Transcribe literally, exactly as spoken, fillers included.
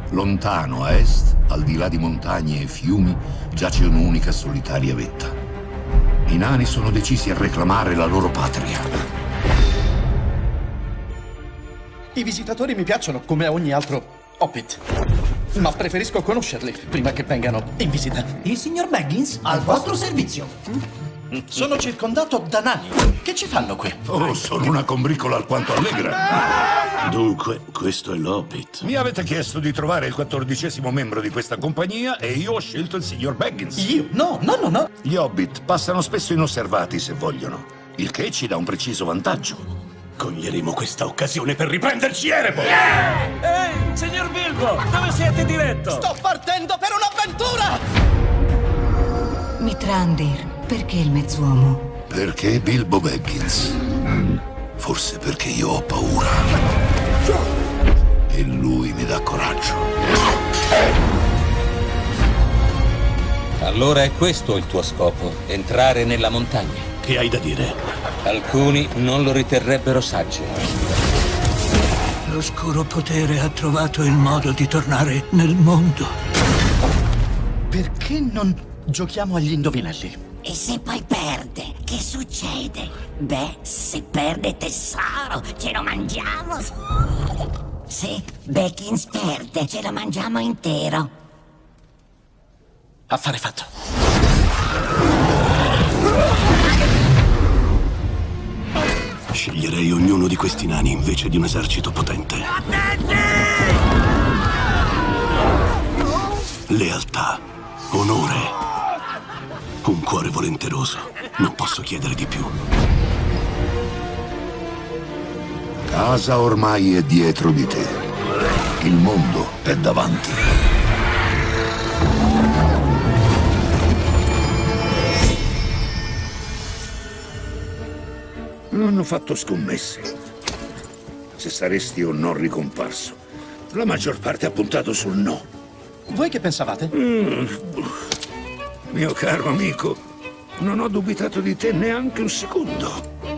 Lontano a est, al di là di montagne e fiumi, giace un'unica solitaria vetta. I nani sono decisi a reclamare la loro patria. I visitatori mi piacciono come a ogni altro Hobbit, ma preferisco conoscerli prima che vengano in visita. Il signor Baggins al vostro servizio. Sono circondato da nani. Che ci fanno qui? Oh, sono una combricola alquanto allegra. Dunque, questo è l'Hobbit. Mi avete chiesto di trovare il quattordicesimo membro di questa compagnia e io ho scelto il signor Baggins. Io? No, no, no, no. Gli Hobbit passano spesso inosservati se vogliono, il che ci dà un preciso vantaggio. Coglieremo questa occasione per riprenderci Erebor! Ehi, signor Bilbo, dove siete diretto? Sto partendo per un'avventura! Mithrandir, perché il mezzuomo? Perché Bilbo Baggins? Forse perché io ho paura. E lui mi dà coraggio. Allora è questo il tuo scopo, entrare nella montagna. Che hai da dire? Alcuni non lo riterrebbero saggio. L'oscuro potere ha trovato il modo di tornare nel mondo. Perché non giochiamo agli indovinelli? E se poi perde, che succede? Beh, se perde tesoro, ce lo mangiamo. Se Baggins perde, ce lo mangiamo intero. Affare fatto. Sceglierei ognuno di questi nani invece di un esercito potente. Lealtà, onore, un cuore volenteroso. Non posso chiedere di più. Casa ormai è dietro di te. Il mondo è davanti. Hanno fatto scommesse. Se saresti o no ricomparso. La maggior parte ha puntato sul no. Voi che pensavate? Mm. Mio caro amico, non ho dubitato di te neanche un secondo.